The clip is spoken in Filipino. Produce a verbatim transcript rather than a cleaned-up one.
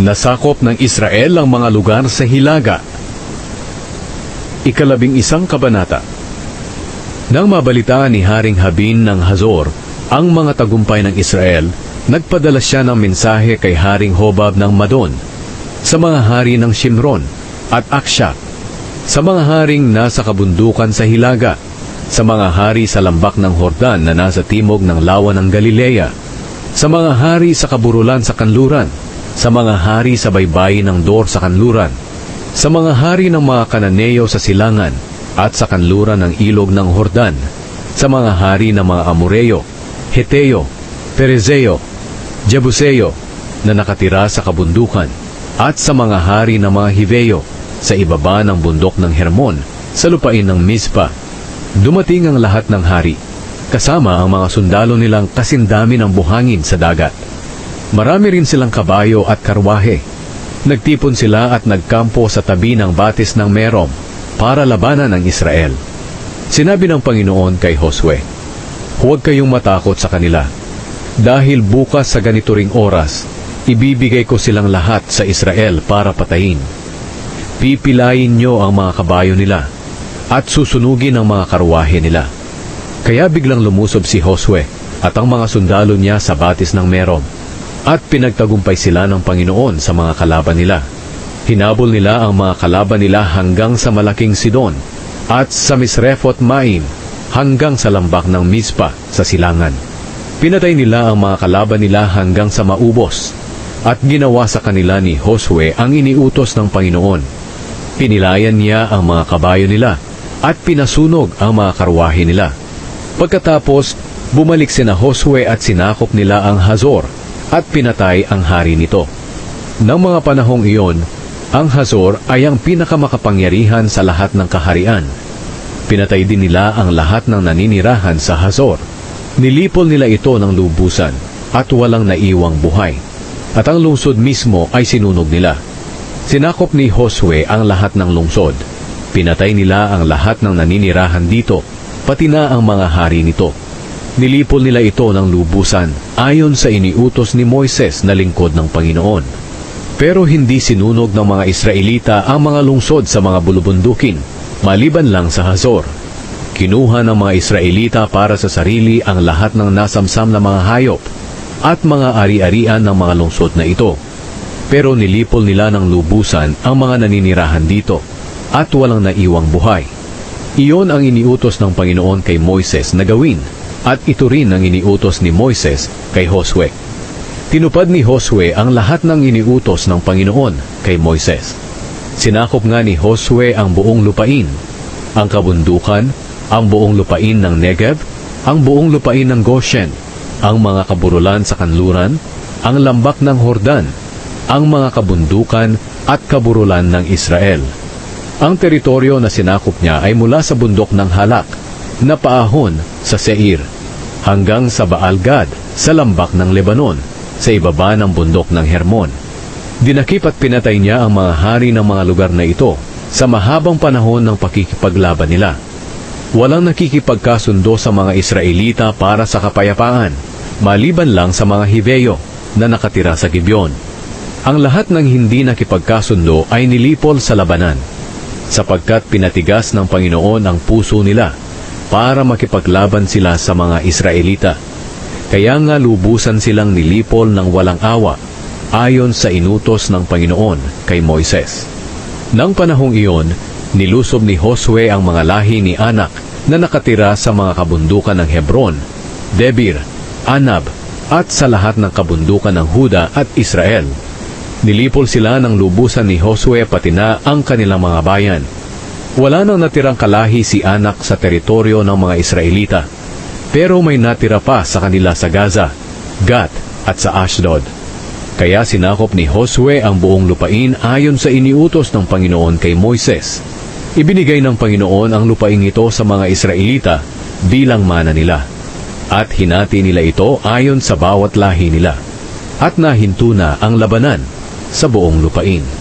Nasakop ng Israel ang mga lugar sa Hilaga. Ikalabing isang kabanata. Nang mabalitaan ni Haring Jabin ng Hazor ang mga tagumpay ng Israel, nagpadala siya ng mensahe kay Haring Hobab ng Madon, sa mga hari ng Shimron at Aksha, sa mga haring nasa kabundukan sa Hilaga, sa mga hari sa lambak ng Hordan na nasa timog ng lawa ng Galilea, sa mga hari sa kaburulan sa kanluran, sa mga hari sa baybayin ng Dor sa kanluran, sa mga hari ng mga Kananeo sa silangan at sa kanluran ng ilog ng Hordan, sa mga hari ng mga Amoreo, Heteo, Perezeo, Jebuseo na nakatira sa kabundukan, at sa mga hari ng mga Hiveo sa ibaba ng bundok ng Hermon sa lupain ng Mizpa. Dumating ang lahat ng hari, kasama ang mga sundalo nilang kasindami ng buhangin sa dagat. Marami rin silang kabayo at karwahe. Nagtipon sila at nagkampo sa tabi ng batis ng Merom para labanan ng Israel. Sinabi ng Panginoon kay Josue, "Huwag kayong matakot sa kanila, dahil bukas sa ganito ring oras, ibibigay ko silang lahat sa Israel para patayin. Pipilayin nyo ang mga kabayo nila at susunugin ang mga karwahe nila." Kaya biglang lumusob si Josue at ang mga sundalo niya sa batis ng Merom, at pinagtagumpay sila ng Panginoon sa mga kalaban nila. Hinabol nila ang mga kalaban nila hanggang sa malaking Sidon at sa Misrefot Maim hanggang sa lambak ng Mizpa sa silangan. Pinatay nila ang mga kalaban nila hanggang sa maubos, at ginawa sa kanila ni Josue ang iniutos ng Panginoon. Pinilayan niya ang mga kabayo nila at pinasunog ang mga karwahe nila. Pagkatapos, bumalik sina Josue at sinakop nila ang Hazor at pinatay ang hari nito. Nang mga panahong iyon, ang Hazor ay ang pinakamakapangyarihan sa lahat ng kaharian. Pinatay din nila ang lahat ng naninirahan sa Hazor. Nilipol nila ito ng lubusan at walang naiwang buhay. At ang lungsod mismo ay sinunog nila. Sinakop ni Josue ang lahat ng lungsod. Pinatay nila ang lahat ng naninirahan dito, pati na ang mga hari nito. Nilipol nila ito ng lubusan ayon sa iniutos ni Moises na lingkod ng Panginoon. Pero hindi sinunog ng mga Israelita ang mga lungsod sa mga bulubundukin, maliban lang sa Hazor. Kinuha ng mga Israelita para sa sarili ang lahat ng nasamsam na mga hayop at mga ari-arian ng mga lungsod na ito. Pero nilipol nila ng lubusan ang mga naninirahan dito at walang naiwang buhay. Iyon ang iniutos ng Panginoon kay Moises na gawin, at ito rin ang iniutos ni Moises kay Josue. Tinupad ni Josue ang lahat ng iniutos ng Panginoon kay Moises. Sinakop nga ni Josue ang buong lupain, ang kabundukan, ang buong lupain ng Negev, ang buong lupain ng Goshen, ang mga kaburulan sa kanluran, ang lambak ng Hordan, ang mga kabundukan at kaburulan ng Israel. Ang teritoryo na sinakop niya ay mula sa bundok ng Halak, na paahon sa Seir, hanggang sa Baal-Gad, sa lambak ng Lebanon, sa ibaba ng bundok ng Hermon. Dinakip at pinatay niya ang mga hari ng mga lugar na ito sa mahabang panahon ng pakikipaglaban nila. Walang nakikipagkasundo sa mga Israelita para sa kapayapaan, maliban lang sa mga Hiveo na nakatira sa Gibeon. Ang lahat ng hindi nakipagkasundo ay nilipol sa labanan, sapagkat pinatigas ng Panginoon ang puso nila para makipaglaban sila sa mga Israelita. Kaya nga lubusan silang nilipol ng walang awa, ayon sa inutos ng Panginoon kay Moises. Nang panahong iyon, nilusob ni Josue ang mga lahi ni Anak na nakatira sa mga kabundukan ng Hebron, Debir, Anab, at sa lahat ng kabundukan ng Huda at Israel. Nilipol sila ng lubusan ni Josue pati na ang kanilang mga bayan. Wala nang natirang kalahi si Anak sa teritoryo ng mga Israelita, pero may natira pa sa kanila sa Gaza, Gat at sa Ashdod. Kaya sinakop ni Josue ang buong lupain ayon sa iniutos ng Panginoon kay Moises. Ibinigay ng Panginoon ang lupain ito sa mga Israelita bilang mana nila, at hinati nila ito ayon sa bawat lahi nila, at nahinto na ang labanan sa buong lupain.